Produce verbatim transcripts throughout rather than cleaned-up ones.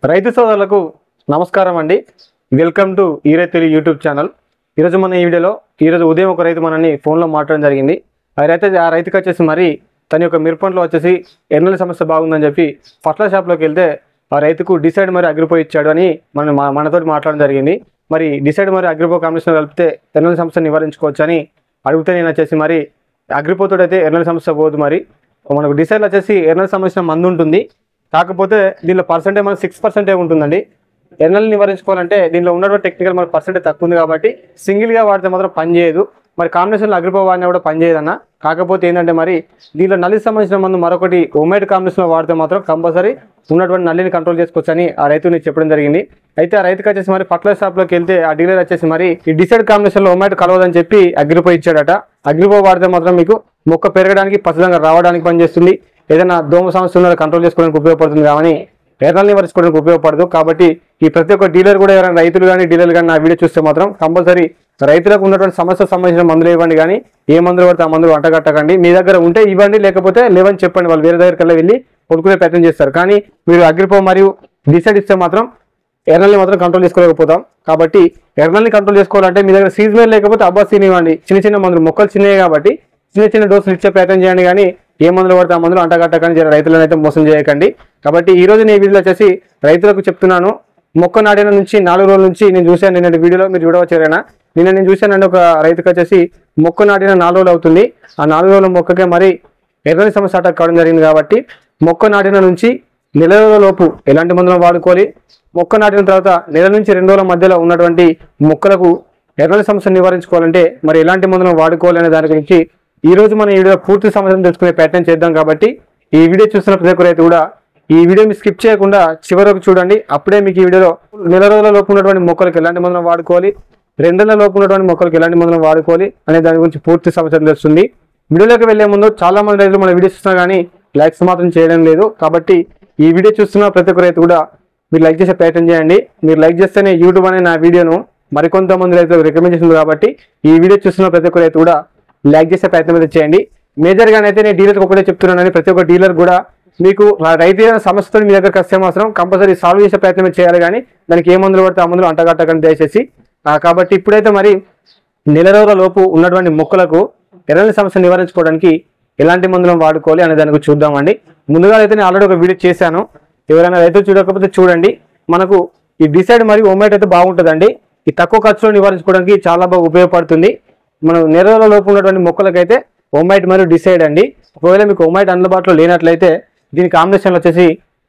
రైతు సోదరులకు నమస్కారం అండి. వెల్కమ్ టు ఈ రైతు యూట్యూబ్ ఛానల్. ఈరోజు మన ఈ వీడియోలో ఈరోజు ఉదయం ఒక రైతు మనని ఫోన్లో మాట్లాడడం జరిగింది. ఆ రైతు ఆ రైతుకి వచ్చేసి మరి తన యొక్క మిరపంలో వచ్చేసి ఎర్నల సమస్య బాగుందని చెప్పి ఫర్టిలైజర్ షాప్లోకి వెళ్తే ఆ రైతుకు డిసైడ్ మరి అగ్రిపో ఇచ్చాడు అని మన మనతో మాట్లాడడం జరిగింది. మరి డిసైడ్ మరి అగ్రిపో కాంబినేషన్ కలిపితే ఎర్నల సమస్య నివారించుకోవచ్చు అని అడిగితే నేను వచ్చేసి మరి అగ్రిపోతో అయితే ఎర్నల సమస్య పోదు. మరి మనకు డిసైడ్లో వచ్చేసి ఎర్నల సమస్య మందు ఉంటుంది, కాకపోతే దీనిలో పర్సెంటేజ్ మనకు సిక్స్ పర్సెంటేజ్ ఉంటుందండి. ఎర్నల్ని నివారించుకోవాలంటే దీనిలో ఉన్నటువంటి టెక్నికల్ మనకు పర్సెంటేజ్ తక్కువ ఉంది కాబట్టి సింగిల్గా వాడితే మాత్రం పనిచేయదు. మరి కాంబినేషన్లో అగ్రిపో వాడినా కూడా పనిచేయదన్న. కాకపోతే ఏంటంటే మరి దీనిలో నల్లికి సంబంధించిన మందు మరొకటి హోమ్మేడ్ కాంబినేషన్లో వాడితే మాత్రం కంపల్సరీ ఉన్నటువంటి నల్లిని కంట్రోల్ చేసుకోవచ్చు అని ఆ రైతుని చెప్పడం జరిగింది. అయితే ఆ రైతుకి వచ్చేసి మరి ఫర్టిలైజర్ షాప్లోకి వెళ్తే ఆ డీలర్ వచ్చేసి మరి ఈ డిసైడ్ కాంబినేషన్లో హోమ్మేడ్ కలవదని చెప్పి అగ్రిపో ఇచ్చాడట. అగ్రిపో వాడితే మాత్రం మీకు మొక్క పెరగడానికి పచ్చదంగా రావడానికి పనిచేస్తుంది, ఏదైనా దోమ సమస్య ఉన్న కంట్రోల్ చేసుకోవడానికి ఉపయోగపడుతుంది. కానీ ఎర్నల్ని నివారించుకోవడానికి ఉపయోగపడదు. కాబట్టి ఈ ప్రతి ఒక్క డీలర్ కూడా ఎవరైనా రైతులు కానీ డీలర్లు కానీ నా వీడియో చూస్తే మాత్రం కంపల్సరీ రైతులకు ఉన్నటువంటి సమస్యకు సంబంధించిన మందులు ఇవ్వండి, కానీ ఏ మందులు పడితే ఆ మందులు వంటగట్టకండి. మీ దగ్గర ఉంటే ఇవ్వండి, లేకపోతే లేవని చెప్పండి. వాళ్ళు వేరే దగ్గరికి వెళ్ళి కొనుక్కునే ప్రయత్నం చేస్తారు. కానీ మీరు అగ్రిపో మరియు డిసైడ్ ఇస్తే మాత్రం ఎర్నల్ని మాత్రం కంట్రోల్ చేసుకోలేకపోతాం. కాబట్టి ఎర్నల్ని కంట్రోల్ చేసుకోవాలంటే మీ దగ్గర సీజనల్ లేకపోతే అబ్బాసీని ఇవ్వండి. చిన్న చిన్న మందులు మొక్కలు చిన్నవి కాబట్టి చిన్న చిన్న డోసులు ఇచ్చే ప్రయత్నం చేయండి, కానీ ఏ మందులు పడితే ఆ మందులు అంటగట్టకండి. జర రైతులను అయితే మోసం చేయకండి. కాబట్టి ఈ రోజు నేను వీడియోలో వచ్చేసి రైతులకు చెప్తున్నాను, మొక్క నాటిన నుంచి నాలుగు రోజుల నుంచి నేను చూశాను. నిన్న వీడియోలో మీరు చూడవచ్చారైనా నిన్న నేను చూశానండి. ఒక రైతుకి వచ్చేసి మొక్క నాటిన నాలుగు రోజులు అవుతుంది. ఆ నాలుగు రోజుల మొక్కకే మరి ఎర్రని సమస్య అటాక్ కావడం జరిగింది. కాబట్టి మొక్క నాటిన నుంచి నెల రోజుల లోపు ఎలాంటి మందులను వాడుకోవాలి, మొక్క నాటిన తర్వాత నెల నుంచి రెండు రోజుల మధ్యలో ఉన్నటువంటి మొక్కలకు ఎర్రని సమస్యను నివారించుకోవాలంటే మరి ఎలాంటి మందులను వాడుకోవాలి అనే దాని గురించి ఈ రోజు మనం ఈ వీడియో పూర్తి సమాచారం తెలుసుకునే ప్రయత్నం చేద్దాం. కాబట్టి ఈ వీడియో చూస్తున్న ప్రతి ఒక్క రైతు కూడా ఈ వీడియోని స్కిప్ చేయకుండా చివరకు చూడండి. అప్పుడే మీకు ఈ వీడియోలో నెల రోజుల లోపు ఉన్నటువంటి మొక్కలకు ఎలాంటి మందులను వాడుకోవాలి, రెండు నెలల లోపు ఉన్నటువంటి మొక్కలకు ఎలాంటి మందులను వాడుకోవాలి అనే దాని గురించి పూర్తి సమాచారం తెలుస్తుంది. వీడియోలోకి వెళ్లే ముందు చాలా మంది రైతులు మన వీడియో చూస్తున్నా కానీ లైక్స్ మాత్రం చేయడం లేదు. కాబట్టి ఈ వీడియో చూస్తున్న ప్రతి ఒక్క రైతు కూడా మీరు లైక్ చేసే ప్రయత్నం చేయండి. మీరు లైక్ చేస్తేనే యూట్యూబ్ అనే నా వీడియోను మరికొంతమంది రైతులకు రికమెండ్ చేస్తుంది. కాబట్టి ఈ వీడియో చూస్తున్న ప్రతి ఒక్క రైతు కూడా లైక్ చేసే ప్రయత్నం అయితే చేయండి. మేజర్గానైతే నేను డీలర్కి ఒకటే చెప్తున్నానని, ప్రతి ఒక్క డీలర్ కూడా మీకు రైతు సమస్యతో మీ దగ్గరకు వస్తే మాత్రం కంపల్సరీ సాల్వ్ చేసే ప్రయత్నం చేయాలి, కానీ దానికి ఏ మందులు పడితే ఆ మందులు అంటగట్టకండి దయచేసి. కాబట్టి ఇప్పుడైతే మరి నెల రోజుల లోపు ఉన్నటువంటి మొక్కలకు ఎర్రని సమస్య నివారించుకోవడానికి ఎలాంటి మందులను వాడుకోవాలి అనే దానికి చూద్దామండి. ముందుగా అయితే నేను ఆల్రెడీ ఒక వీడియో చేశాను, ఎవరైనా రైతులు చూడకపోతే చూడండి. మనకు ఈ డిసైడ్ మరియు హోమ్మేడ్ అయితే బాగుంటుందండి. ఈ తక్కువ ఖర్చులో నివారించుకోవడానికి చాలా బాగా ఉపయోగపడుతుంది. మనం నెల రోజుల లోపు ఉన్నటువంటి మొక్కలకైతే హోమ్మేడ్ మరియు డిసైడ్ అండి. ఒకవేళ మీకు హోమ్మేడ్ అందుబాటులో లేనట్లయితే దీని కాంబినేషన్లో వచ్చేసి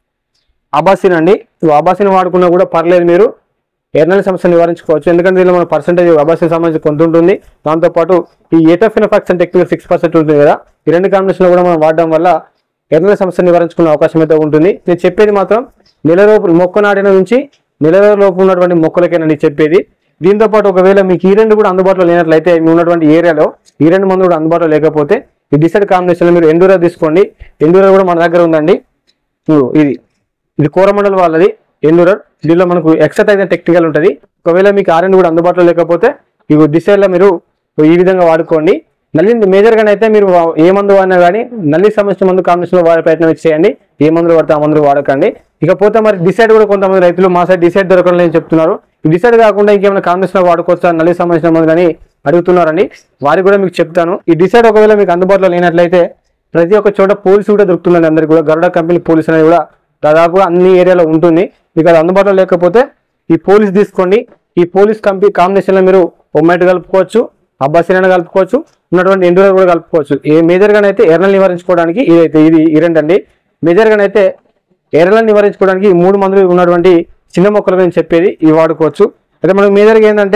అబాసిన్ అండి. అబాసిన్ వాడుకున్నా కూడా పర్లేదు, మీరు ఎర్నల్ సమస్య నివారించుకోవచ్చు. ఎందుకంటే దీనిలో మన పర్సెంటేజ్ అబాసిన్ సంబంధించి కొంత ఉంటుంది. దాంతోపాటు ఈ ఏటోఫినోఫాక్స్ అంటే టెక్నికల్ సిక్స్ పర్సెంట్ ఉంటుంది కదా, ఈ రెండు కాంబినేషన్లో కూడా మనం వాడడం వల్ల ఎర్నల్ సమస్య నివారించుకునే అవకాశం అయితే ఉంటుంది. నేను చెప్పేది మాత్రం నెల లోపు మొక్క నాటిన నుంచి నెల రోజుల లోపు ఉన్నటువంటి మొక్కలకేనండి చెప్పేది. దీంతో పాటు ఒకవేళ మీకు ఈ రెండు కూడా అందుబాటులో లేనట్లయితే మీ ఉన్నటువంటి ఏరియాలో ఈ రెండు మందులు కూడా అందుబాటులో లేకపోతే ఈ డిసైడ్ కాంబినేషన్లో మీరు ఎండూరా తీసుకోండి. ఎండూరా కూడా మన దగ్గర ఉందండి. ఇది ఇది కోరమండల్ వాళ్ళది ఎండూరర్. దీనిలో మనకు ఎక్సర్సైజ్ అయితే టెక్నికల్ ఉంటుంది. ఒకవేళ మీకు ఆ రెండు కూడా అందుబాటులో లేకపోతే ఇవి డిసైడ్లో మీరు ఈ విధంగా వాడుకోండి. నల్లి మేజర్గానైతే మీరు ఏ మందు వాడినా కానీ నల్లి సమస్య మందు కాంబినేషన్లో వాడే ప్రయత్నం చేయండి. ఏ మందులు పడితే ఆ మందులు వాడకండి. ఇకపోతే మరి డిసైడ్ కూడా కొంతమంది రైతులు మా సైడ్ డిసైడ్ దొరకడం లేదని చెప్తున్నారు. ఈ డిసైడ్ కాకుండా ఇంకేమైనా కాంబినేషన్లో వాడుకోవచ్చా నల్లి సంబంధించిన మందులు అని అడుగుతున్నారండి. వారికి కూడా మీకు చెప్తాను. ఈ డిసైడ్ ఒకవేళ మీకు అందుబాటులో లేనట్లయితే ప్రతి ఒక్క చోట పోలీసు కూడా దొరుకుతుందండి. అందరికీ కూడా గరుడ కంపెనీ పోలీస్ అనేది కూడా దాదాపుగా అన్ని ఏరియాలో ఉంటుంది. మీకు అది అందుబాటులో లేకపోతే ఈ పోలీస్ తీసుకోండి. ఈ పోలీస్ కంపెనీ కాంబినేషన్లో మీరు హోమ్మేడ్ కలుపుకోవచ్చు, అబ్బాసిన్ కలుపుకోవచ్చు, ఉన్నటువంటి ఎండూరర్ కూడా కలుపుకోవచ్చు. ఏ మేజర్గానైతే ఎర్రలు నివారించుకోవడానికి ఇదైతే ఇది ఈ రెండండి. మేజర్గానైతే ఎర్రలను నివారించుకోవడానికి ఈ మూడు మందులు ఉన్నటువంటి చిన్న మొక్కల గురించి చెప్పేది ఇవి వాడుకోవచ్చు. అయితే మనకు మేజర్గా ఏంటంటే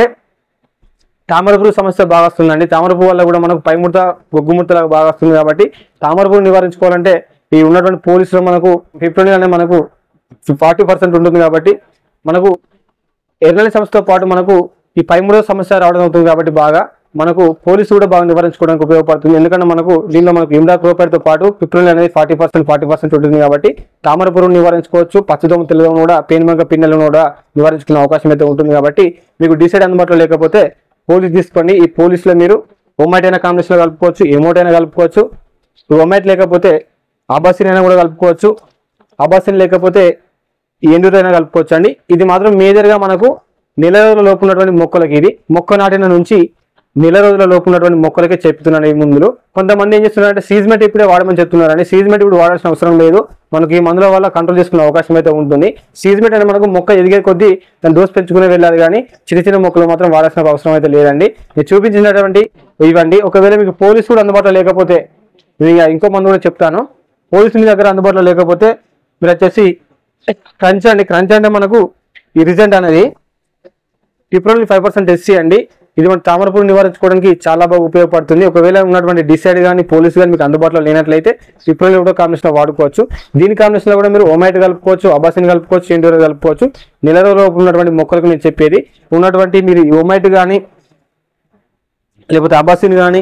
తామర పురుగు సమస్య బాగా వస్తుందండి. తామర పురుగు వల్ల కూడా మనకు పైముడత గొగ్గుముడత బాగా వస్తుంది. కాబట్టి తామర పురుగు నివారించుకోవాలంటే ఈ ఉన్నటువంటి పోలీసులో మనకు ఫిఫ్టీన్ అనే మనకు ఫార్టీ పర్సెంట్ ఉంటుంది. కాబట్టి మనకు ఎర్రని సమస్యతో పాటు మనకు ఈ పైముడత సమస్య రావడం అవుతుంది. కాబట్టి బాగా మనకు పోలీసు కూడా బాగా నివారించుకోవడానికి ఉపయోగపడుతుంది. ఎందుకంటే మనకు దీనిలో మనకు ఇమ్డాక్లోపైడ్తో పాటు ఫిప్రోనిల్ అనేది ఫార్టీ పర్సెంట్ ఫార్టీ పర్సెంట్ ఉంటుంది. కాబట్టి తామర పురుగు నివారించుకోవచ్చు, పచ్చదోమ తెల్లదోమ కూడా పేనుబంక పిన్నెలను కూడా నివారించుకునే అవకాశం అయితే ఉంటుంది. కాబట్టి మీకు డిసైడ్ అందుబాటులో లేకపోతే పోలీస్ తీసుకోండి. ఈ పోలీసులో మీరు హోమ్మేడ్ అయినా కాంబినేషన్లో కలుపుకోవచ్చు, ఎమోట్ అయినా కలుపుకోవచ్చు. హోమ్మేడ్ లేకపోతే అబాసిన్ అయినా కూడా కలుపుకోవచ్చు. అబాసిన్ లేకపోతే ఎండురు అయినా కలుపుకోవచ్చు అండి. ఇది మాత్రం మేజర్గా మనకు నెల రోజుల లోపు ఉన్నటువంటి మొక్కలకి, ఇది మొక్క నాటిన నుంచి నెల రోజుల లోపు ఉన్నటువంటి మొక్కలకే చెప్తున్నాను ఈ ముందులో. కొంతమంది ఏం చేస్తున్నారంటే సీజ్మెంట్ ఇప్పుడే వాడమని చెప్తున్నారండి. సీజ్మెంట్ ఇప్పుడు వాడాల్సిన అవసరం లేదు, మనకి ఈ మందుల వల్ల కంట్రోల్ చేసుకునే అవకాశం అయితే ఉంటుంది. సీజ్మెంట్ అనేది మనకు మొక్క ఎదిగే కొద్దీ దాన్ని డోస్ పెంచుకునే వెళ్ళాలి, కానీ చిన్న చిన్న మొక్కలు మాత్రం వాడాల్సిన అవసరం అయితే లేదండి. నేను చూపించినటువంటి ఇవ్వండి. ఒకవేళ మీకు పోలీసు కూడా అందుబాటులో లేకపోతే ఇంకో మందు కూడా చెప్తాను. పోలీసు మీ దగ్గర అందుబాటులో లేకపోతే మీరు వచ్చేసి క్రంచ్ అండి. క్రంచ్ అంటే మనకు ఈ రిజెంట్ అనేది పిప్రోనిల్ ఫైవ్ పర్సెంట్ ఎస్సీ అండి. ఇది మన తామరపురు నివారించుకోవడానికి చాలా బాగా ఉపయోగపడుతుంది. ఒకవేళ ఉన్నటువంటి డిసైడ్ కానీ పోలీసు కానీ మీకు అందుబాటులో లేనట్లయితే పిప్రోనిల్ కూడా కాంబినేషన్ వాడుకోవచ్చు. దీని కాంబినేషన్ లో కూడా మీరు ఓమైట్ కలుపుకోవచ్చు, అబాసిన్ కలుపుకోవచ్చు, ఎండూరో కలుపుకోవచ్చు. నెల రోజుల్లో ఉన్నటువంటి మొక్కలకు నేను చెప్పేది ఉన్నటువంటి మీరు ఓమైట్ కానీ లేకపోతే అబాసిన్ కానీ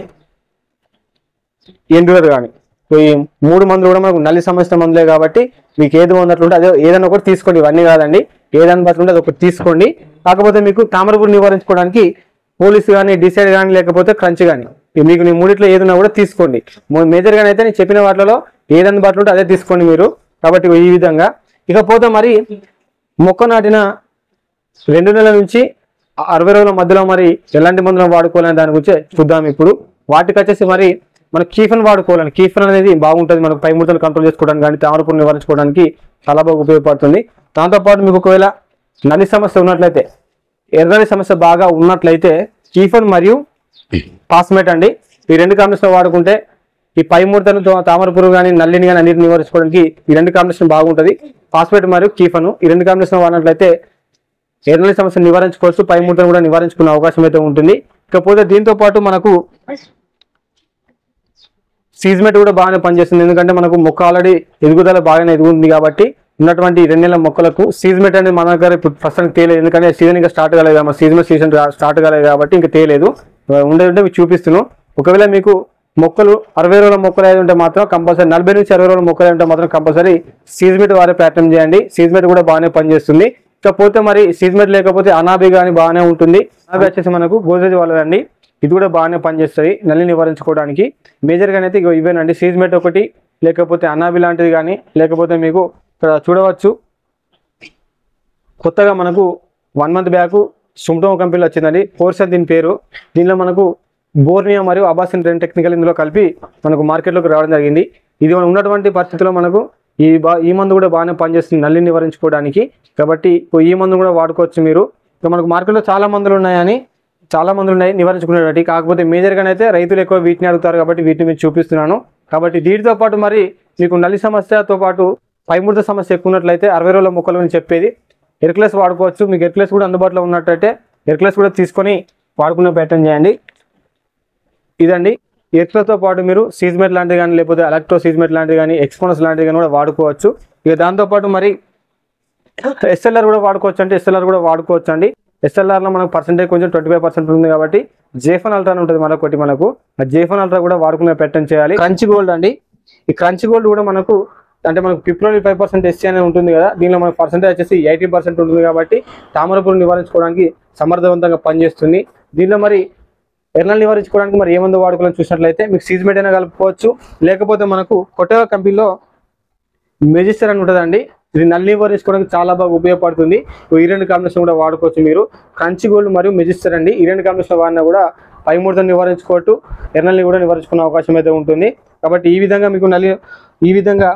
ఎండూరో కానీ ఈ మూడు మందులు కూడా మనకు నల్లి సమస్య మందులే కాబట్టి మీకు ఏది ఉన్నట్లుంటే అదే ఏదైనా ఒకటి తీసుకోండి. ఇవన్నీ కాదండి, ఏదైనా బట్లుంటే అది ఒకటి తీసుకోండి. కాకపోతే మీకు తామరపురు నివారించుకోవడానికి పోలీసు కానీ డిసైడ్ కానీ లేకపోతే క్రంచ్ కానీ మీకు నీ మూడిట్లో ఏదైనా కూడా తీసుకోండి. మేజర్గా అయితే నేను చెప్పిన వాటిలో ఏదైనా బట్లు ఉంటే అదే తీసుకోండి మీరు. కాబట్టి ఈ విధంగా ఇకపోతే మరి మొక్క నాటిన రెండు నెలల నుంచి అరవై రోజుల మధ్యలో మరి ఎలాంటి మందులను వాడుకోవాలని దాని గురించి చూద్దాం. ఇప్పుడు వాటికి వచ్చేసి మరి మన కీఫన్ వాడుకోవాలని, కీఫన్ అనేది బాగుంటుంది మనకు పై ముడతలు కంట్రోల్ చేసుకోవడానికి కానీ తామరపురు నివారించుకోవడానికి చాలా బాగా ఉపయోగపడుతుంది. దాంతోపాటు మీకు ఒకవేళ నల్లి సమస్య ఉన్నట్లయితే, ఎర్రని సమస్య బాగా ఉన్నట్లయితే కీఫన్ మరియు పాస్మేట్ అండి, ఈ రెండు కాంబినేషన్ వాడుకుంటే ఈ పై ముడతలు తామరపురు కానీ నల్లిని కానీ అన్నిటిని నివారించుకోవడానికి ఈ రెండు కాంబినేషన్ బాగుంటుంది. పాస్మేట్ మరియు కీఫను ఈ రెండు కాంబినేషన్ వాడినట్లయితే ఎర్రని సమస్య నివారించుకోవచ్చు, పై ముడతను కూడా నివారించుకునే అవకాశం అయితే ఉంటుంది. ఇకపోతే దీంతో పాటు మనకు సీజ్మెంట్ కూడా బాగానే పనిచేస్తుంది. ఎందుకంటే మనకు మొక్క ఆల్రెడీ ఎదుగుదల బాగానే ఎదుగుతుంది కాబట్టి ఉన్నటువంటి రెండు నెలల మొక్కలకు సీజ్మెంట్ అనేది మన దగ్గర ఇప్పుడు ప్రస్తుతానికి తేలేదు. ఎందుకంటే సీజన్ ఇంకా స్టార్ట్ కాలేదు, మన సీజన్ సీజన్ స్టార్ట్ కాలేదు కాబట్టి ఇంకా తేలేదు. ఉండే ఉంటే మీకు చూపిస్తున్నాను. ఒకవేళ మీకు మొక్కలు అరవై రోజుల మొక్కలు అయితే ఉంటే మాత్రం కంపల్సరీ, నలభై నుంచి అరవై రోజుల మొక్కలు ఉంటే మాత్రం కంపల్సరీ సీజ్మెంట్ వారే ప్రయత్నం చేయండి. సీజ్మెంట్ కూడా బాగానే పనిచేస్తుంది. ఇకపోతే మరి సీజ్మెంట్ లేకపోతే అనాబి కానీ బాగానే ఉంటుంది. అనాబి వచ్చేసి మనకు గోద్రేజ్ వాళ్ళదండి, ఇది కూడా బాగానే పనిచేస్తుంది నల్లి నివారించుకోవడానికి. మేజర్గా అయితే ఇవేనండి, సీజ్మెంట్ ఒకటి, లేకపోతే అనాబి లాంటిది కానీ, లేకపోతే మీకు ఇక్కడ చూడవచ్చు కొత్తగా మనకు వన్ మంత్ బ్యాక్ సుమ్టోమో కంపెనీలో వచ్చిందండి ఫోర్సన్ దీని పేరు. దీనిలో మనకు బోర్నియా మరియు అబాసిన్ రెండు టెక్నికల్ ఇందులో కలిపి మనకు మార్కెట్లోకి రావడం జరిగింది. ఇది మనం ఉన్నటువంటి పరిస్థితిలో మనకు ఈ బా ఈ మందు కూడా బాగానే పనిచేస్తుంది నల్లిని నివారించుకోవడానికి. కాబట్టి ఈ మందు కూడా వాడుకోవచ్చు మీరు. ఇక మనకు మార్కెట్లో చాలా మందులు ఉన్నాయని చాలా మందులు ఉన్నాయి నివారించుకునేటువంటి. కాకపోతే మేజర్గా అయితే రైతులు ఎక్కువ వీటిని అడుగుతారు కాబట్టి వీటిని మీకు చూపిస్తున్నాను. కాబట్టి వీటితో పాటు మరి మీకు నల్లి సమస్యతో పాటు పైముడత సమస్య ఎక్కువ ఉన్నట్లయితే అరవై రోజుల మొక్కలు అని చెప్పేది హెర్క్యులస్ వాడుకోవచ్చు. మీకు హెర్క్యులస్ కూడా అందుబాటులో ఉన్నట్టయితే హెర్క్యులస్ కూడా తీసుకొని వాడుకునే ప్రయత్నం చేయండి. ఇదండి హెర్క్యులస్తో పాటు మీరు సీజ్మెంట్ లాంటిది కానీ, లేకపోతే ఎలక్ట్రో సీజ్మెంట్ లాంటిది కానీ, ఎక్స్పోనస్ లాంటిది కానీ కూడా వాడుకోవచ్చు. ఇక దాంతోపాటు మరి ఎస్ఎల్ఆర్ కూడా వాడుకోవచ్చు అంటే ఎస్ఎల్ఆర్ కూడా వాడుకోవచ్చు అండి. ఎస్ఎల్ఆర్లో మనకు పర్సెంటేజ్ కొంచెం ట్వంటీ ఫైవ్ పర్సెంట్ ఉంది కాబట్టి జేఫన్ అల్ట్రా ఉంటుంది మరొకటి మనకు. ఆ జేఫన్ అల్ట్రా కూడా వాడుకునే ప్రయత్నం చేయాలి. క్రంచ్ గోల్డ్ అండి, ఈ క్రంచ్ గోల్డ్ కూడా మనకు అంటే మనకు పిప్రోనిల్ ఫైవ్ పర్సెంట్ ఎస్సీ అనేది ఉంటుంది కదా, దీనిలో మనకు పర్సెంటేజ్ వచ్చేసి ఎయిటీ పర్సెంట్ ఉంటుంది కాబట్టి తామరపురు నివారించుకోవడానికి సమర్థవంతంగా పనిచేస్తుంది. దీనిలో మరి ఎర్రలు నివారించుకోవడానికి మరి ఏ మందు వాడుకోవాలని చూసినట్లయితే మీకు సీజ్మెంట్ అయినా కలుపుకోవచ్చు, లేకపోతే మనకు కొత్తగా కంపెనీలో మెజిస్టర్ అని ఉంటుందండి, ఇది నల్లి నివారించుకోవడానికి చాలా బాగా ఉపయోగపడుతుంది. ఈ రెండు కాంబినేషన్ కూడా వాడుకోవచ్చు మీరు. క్రంచ్ గోల్డ్ మరియు మెజిస్టర్ అండి, ఈ రెండు కాంబినేషన్ వాడినా కూడా పై ముడతను నివారించుకోవచ్చు, ఎర్రల్ని కూడా నివారించుకునే అవకాశం అయితే ఉంటుంది. కాబట్టి ఈ విధంగా మీకు నల్లి ఈ విధంగా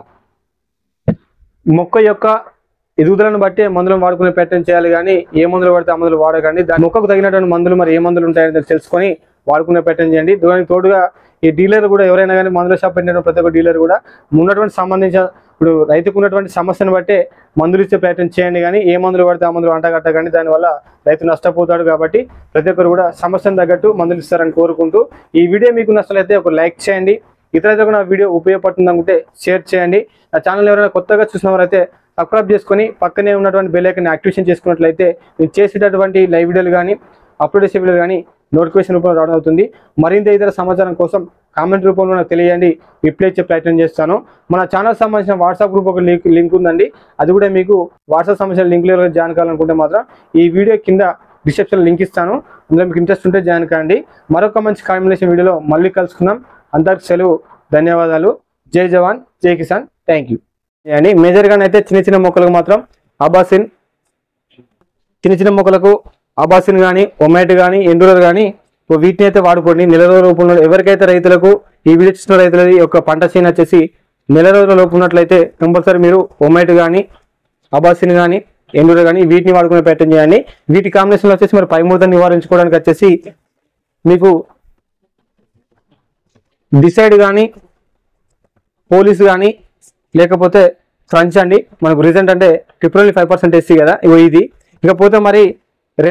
మొక్క యొక్క ఎదుగుదలను బట్టి మందులను వాడుకునే ప్రయత్నం చేయాలి, కానీ ఏ మందులు పడితే ఆ మందులు వాడకండి. దాని మొక్కకు తగినటువంటి మందులు మరి ఏ మందులు ఉంటాయని తెలుసుకొని వాడుకునే ప్రయత్నం చేయండి. దానికి తోడుగా ఈ డీలర్ కూడా ఎవరైనా కానీ మందుల షాప్ పెట్టిన ప్రతి ఒక్క డీలర్ కూడా ఉన్నటువంటి సంబంధించిన ఇప్పుడు రైతుకు ఉన్నటువంటి సమస్యను బట్టే మందులు ఇచ్చే ప్రయత్నం చేయండి, కానీ ఏ మందులు పడితే ఆ మందులు అంటగట్టకండి. దానివల్ల రైతు నష్టపోతాడు. కాబట్టి ప్రతి ఒక్కరు కూడా సమస్యను తగ్గట్టు మందులు ఇస్తారని కోరుకుంటూ ఈ వీడియో మీకు నచ్చినట్లయితే ఒక లైక్ చేయండి. ఇతరులకు నా వీడియో ఉపయోగపడుతుంది అనుకుంటే షేర్ చేయండి. నా ఛానల్ ఎవరైనా కొత్తగా చూసిన వారైతే సబ్స్క్రైబ్ చేసుకొని పక్కనే ఉన్నటువంటి బెల్ ఐకాన్ యాక్టివేషన్ చేసుకున్నట్లయితే నేను చేసేటటువంటి లైవ్ వీడియోలు కానీ అప్లోడ్ చేసే వీడియోలు కానీ నోటిఫికేషన్ రూపంలో రావడం అవుతుంది. మరింత ఇతర సమాచారం కోసం కామెంట్ రూపంలో నాకు తెలియండి, రిప్లై ఇచ్చే ప్రయత్నం చేస్తాను. మన ఛానల్ సంబంధించిన వాట్సాప్ గ్రూప్ ఒక లింక్ లింక్ ఉందండి, అది కూడా మీకు వాట్సాప్ సంబంధించిన లింక్లో జాయిన్ కావాలనుకుంటే మాత్రం ఈ వీడియో కింద డిస్క్రిప్షన్ లింక్ ఇస్తాను, అందులో మీకు ఇంట్రెస్ట్ ఉంటే జాయిన్ కాండి. మరొక మంచి కాంబినేషన్ వీడియోలో మళ్ళీ కలుసుకుందాం. అందరికి సెలవు, ధన్యవాదాలు. జై జవాన్ జై కిసాన్, థ్యాంక్ యూ. అండి మేజర్గా అయితే చిన్న చిన్న మొక్కలకు మాత్రం అబాసిన్ చిన్న చిన్న మొక్కలకు అబాసిన్ కానీ ఒమైట్ కానీ ఎండూరర్ కానీ వీటిని అయితే వాడుకోండి. నెల రోజుల లోపు ఉన్న ఎవరికైతే రైతులకు ఈ వీడియో చూసిన రైతులది యొక్క పంట చేను వచ్చేసి నెల రోజుల లోపు ఉన్నట్లయితే కంపల్సరీ మీరు ఒమైట్ కానీ అబాసిన్ కానీ ఎండూరర్ కానీ వీటిని వాడుకునే ప్రయత్నం చేయండి. వీటి కాంబినేషన్లో వచ్చేసి మరి పై ముడతను నివారించుకోవడానికి వచ్చేసి మీకు డిసైడ్ కానీ పోలీస్ కానీ లేకపోతే ఫ్రంచ్ అండి. మనకు రీజెంట్ అంటే ట్రిపుల్ ఫైవ్ పర్సెంట్ ఎస్సీ కదా ఇగో ఇది. ఇకపోతే మరి